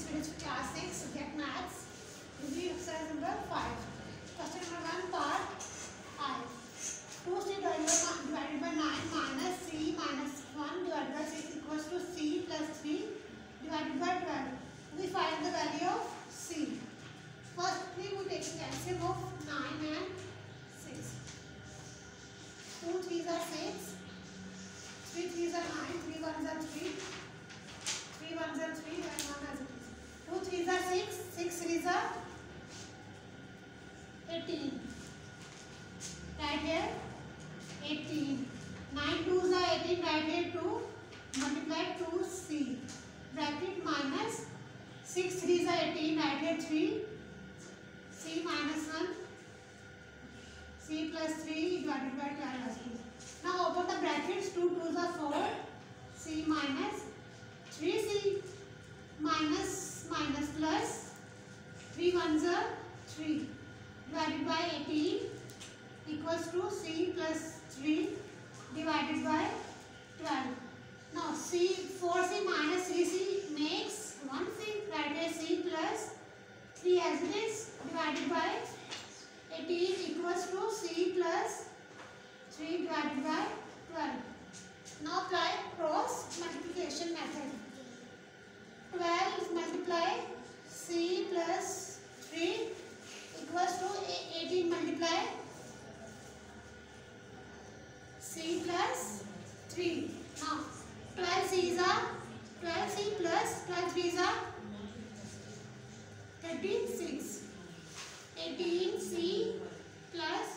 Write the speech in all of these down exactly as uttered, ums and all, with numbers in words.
finished class six, subject maths. Review exercise number five. Question number one, part I. two c divided by nine minus c minus one divided by six equals to c plus three divided by twelve. We find the value of c. Firstly, we take the L C M of nine and six. two threes are six. three threes are nine. three ones are three. three ones are three and one has a two threes are six. six threes are eighteen. Right here eighteen. nine twos are eighteen. Right here two. Multiply two c. Bracket minus six threes are eighteen. Right here three. c minus one. c plus three divided by twelve. Now open the brackets. two twos are four. c minus three c minus minus plus three ones are three divided by eighteen equals to c plus three divided by twelve. Now c four c minus three c makes one c. Right here c plus three as it is divided by eighteen equals to c plus three divided by twelve. Now apply cross multiplication method. twelve multiply c plus three equals to eighteen multiply c plus three. Now twelve c's are twelve c plus twelve threes are thirty-six. eighteen c plus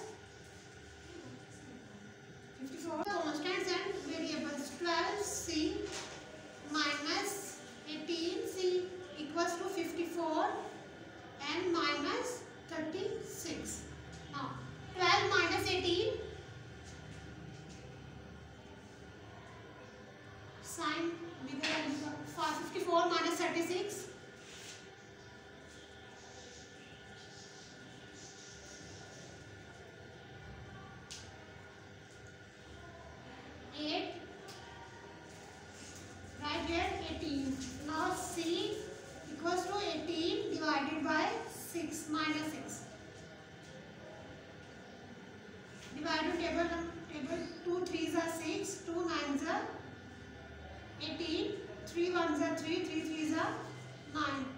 fifty-four. Constants and variables. twelve c minus eighteen c equals to fifty-four and minus thirty-six. Now twelve minus eighteen, sign bigger than fifty-four minus thirty-six. eight. Right here eighteen. Now c equals to eighteen divided by six minus six. Divide to table table two threes are six, two nines are eighteen, three ones are three, three threes are nine.